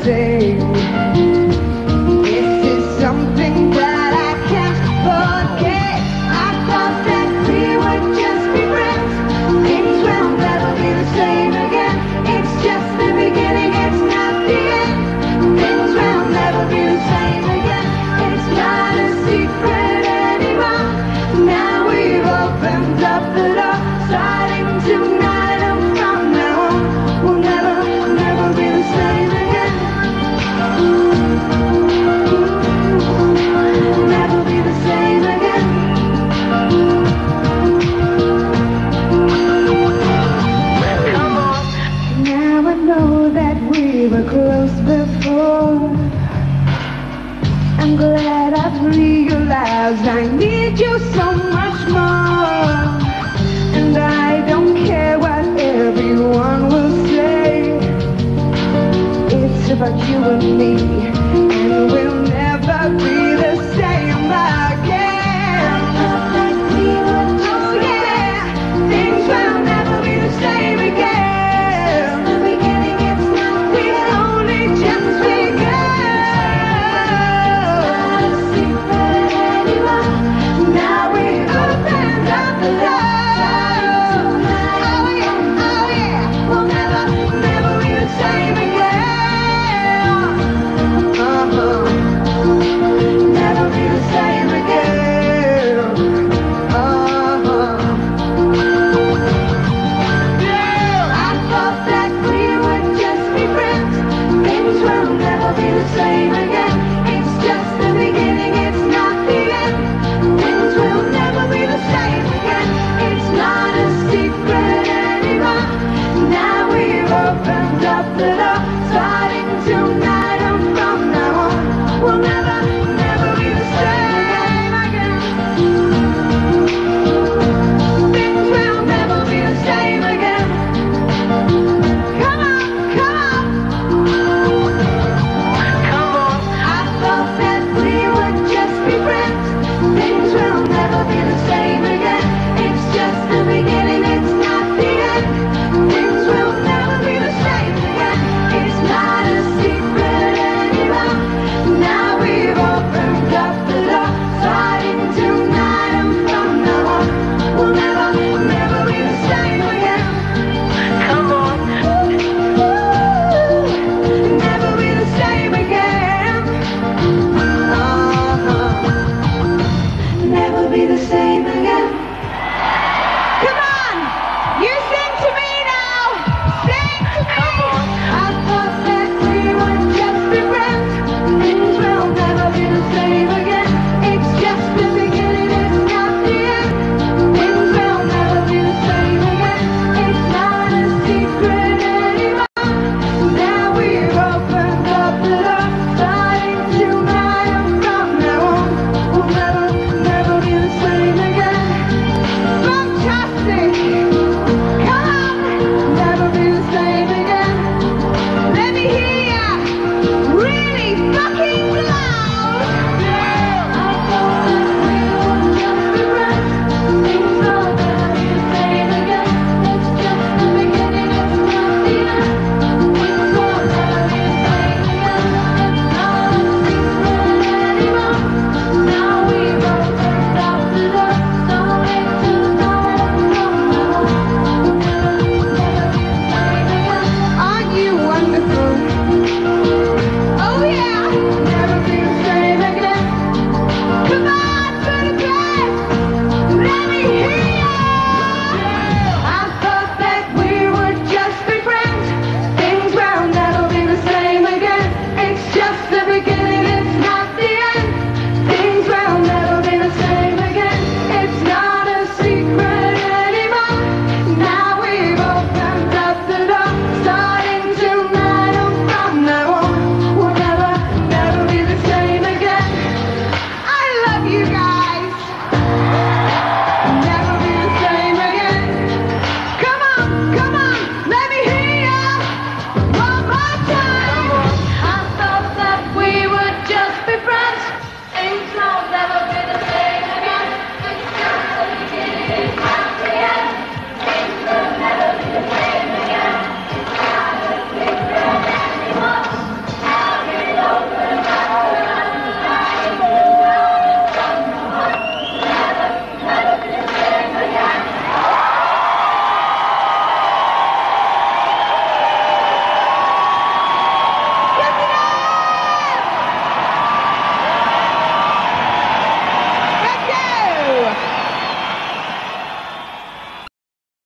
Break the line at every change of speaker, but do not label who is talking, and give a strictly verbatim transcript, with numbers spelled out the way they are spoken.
say, this is something that I can't forget. I thought that we would just be friends. Things will never be the same again. It's just the beginning, it's not the end. Things will never be the same again. It's not a secret anymore. Now we've opened up the door, starting tonight and from now on, we'll never, never be the same again. Never be the same again.
Come on.
Now I know that we were close before. I'm glad I've realized I need you so much more. And I don't care what everyone will say. It's about you and me, and we'll never be